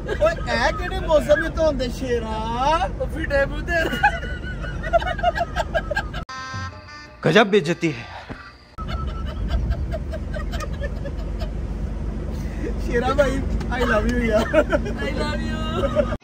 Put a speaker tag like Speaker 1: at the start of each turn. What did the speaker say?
Speaker 1: ओए ऐ केड़े मौसम में धोंदे शेरा फिटे मुंह
Speaker 2: गजब बेइज्जती है।
Speaker 1: शेरा भाई आई लव यू यार।
Speaker 3: I love you.